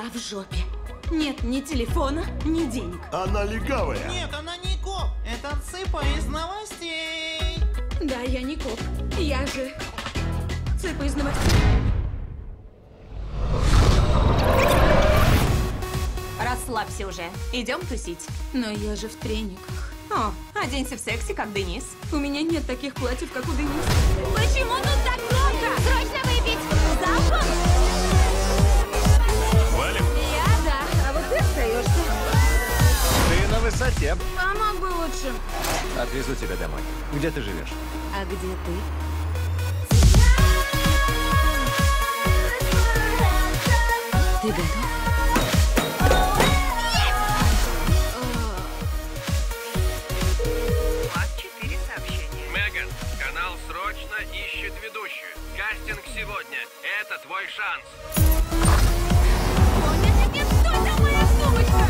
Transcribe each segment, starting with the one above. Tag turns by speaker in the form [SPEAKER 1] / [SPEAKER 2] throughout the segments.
[SPEAKER 1] Я в жопе. Нет ни телефона, ни денег.
[SPEAKER 2] Она легавая.
[SPEAKER 3] Нет, она не коп. Это Цыпа из новостей.
[SPEAKER 1] Да, я не коп. Я же Цыпа из новостей.
[SPEAKER 4] Расслабься уже. Идем тусить.
[SPEAKER 1] Но я же в трениках.
[SPEAKER 4] О, оденься в секси, как Денис.
[SPEAKER 1] У меня нет таких платьев, как у Денис.
[SPEAKER 4] Почему тут так громко? Срочно выпить! Залпом!
[SPEAKER 2] Валим.
[SPEAKER 1] Я да, а вот ты остаешься.
[SPEAKER 5] Ты на высоте.
[SPEAKER 1] Помог бы лучше.
[SPEAKER 5] Отвезу тебя домой. Где ты живешь?
[SPEAKER 1] А где ты? Ты готов?
[SPEAKER 6] Меган, канал срочно ищет ведущую. Кастинг сегодня. Это твой шанс.
[SPEAKER 4] О, нет, нет, нет, стой, там моя сумочка!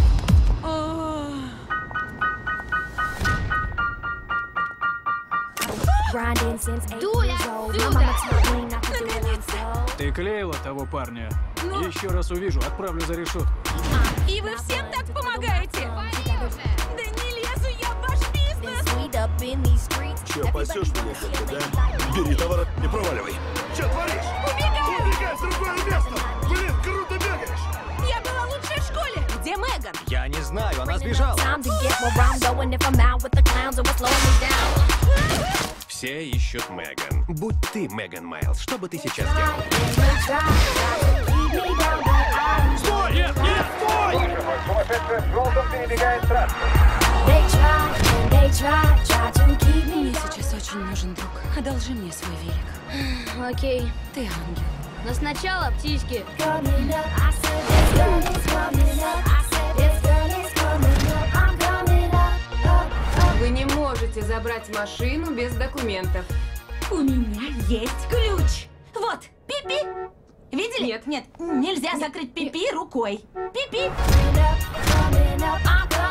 [SPEAKER 7] Дуй отсюда!
[SPEAKER 8] Ты клеила того парня? Еще раз увижу, отправлю за решетку.
[SPEAKER 4] И вы всем так помогаете? Да не лезу я в ваш бизнес!
[SPEAKER 2] Че, пасешь меня как-то, да? Бери товар, не проваливай. Че творишь? Убегай в другое место! Блин, круто бегаешь!
[SPEAKER 4] Я была лучшей в школе! Где Меган?
[SPEAKER 5] Я не знаю, она сбежала.
[SPEAKER 6] Все ищут Меган. Будь ты Меган Майлз, что бы ты сейчас делал?
[SPEAKER 2] Стой! Нет, нет, стой!
[SPEAKER 5] Сумасшедший в желтом перебегает трасс.
[SPEAKER 1] Мне сейчас очень нужен друг. Одолжи мне свой велик.
[SPEAKER 7] Окей,
[SPEAKER 1] Ты ангел.
[SPEAKER 7] но сначала птички.
[SPEAKER 9] Вы не можете забрать машину без документов.
[SPEAKER 4] У меня есть ключ! Вот, пипи! Видели?
[SPEAKER 9] Нет.
[SPEAKER 4] Нет, нельзя закрыть пипи рукой. Пипи!